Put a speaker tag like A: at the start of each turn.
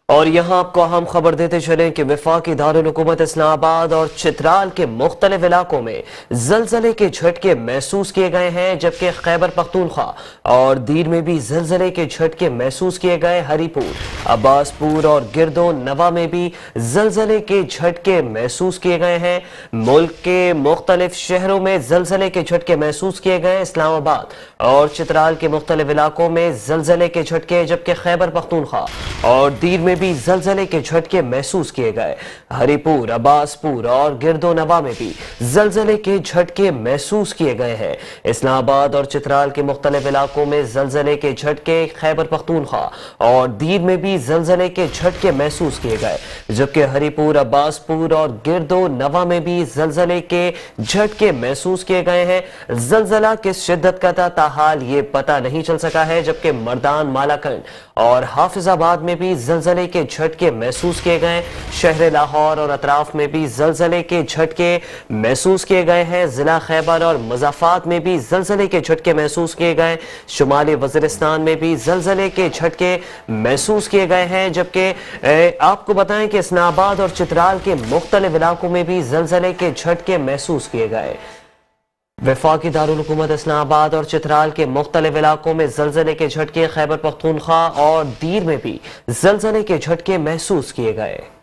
A: اور یہاں آپ کو ہم خبر دیتے چلیں کہ وفاقی دارالحکومت اسلام آباد اور چترال کے مختلف علاقوں میں زلزلے کے جھٹکے محسوس کیے گئے ہیں، جبکہ خیبر پختونخوا اور دیر میں بھی زلزلے کے جھٹکے محسوس کیے گئے۔ ہری پور، عباس پور اور گرد و نواح میں بھی زلزلے کے جھٹکے محسوس کیے گئے ہیں۔ ملک کے مختلف شہروں میں زلزلے کے جھٹکے محسوس کیے گئے۔ اسلام آباد اور چترال کے مختلف علاقوں میں زلزلے کے جھٹکے، جبکہ خیبر پختونخوا اور دیر میں بھی زلزلے کے جھٹکے محسوس کیے گئے۔ ہری پور، عباس پور اور گرد و نواح میں بھی زلزلے کے جھٹکے محسوس کیے گئے ہیں۔ اسلام آباد اور چترال کے مختلف علاقوں میں زلزلے کے جھٹکے، خیبر پختونخوا اور دیر میں بھی زلزلے کے جھٹکے محسوس کیے گئے، جبکہ ہری پور، عباس پور اور گرد و نواح میں بھی زلزلے کے جھٹکے محسوس کیے گئے ہیں۔ زلزلہ کس شدت کا تھا تاحال یہ پتہ نہیں چل سکا ہے، جبکہ مردان، مالاکنڈ اور حافظ آباد میں بھی زلزلے کے جھٹکے محسوس کیے گئے۔ شہر لاہور اور اطراف میں بھی زلزلے کے جھٹکے محسوس کیے گئے ہیں۔ ضلع خیبر اور مضافات میں بھی زلزلے کے جھٹکے محسوس کیے گئے۔ شمالی وزیرستان میں بھی زلزلے کے جھٹکے محسوس کیے گئے ہیں، جبکہ آپ کو بتائیں کہ اسلام آباد اور چترال کے مختلف علاقوں میں بھی زلزلے کے جھٹکے محسوس کیے گئے۔ وفاقی دارالحکومت اسلام آباد اور چترال کے مختلف علاقوں میں زلزلے کے جھٹکے، خیبر پختونخوا اور دیر میں بھی زلزلے کے جھٹکے محسوس کیے گئے۔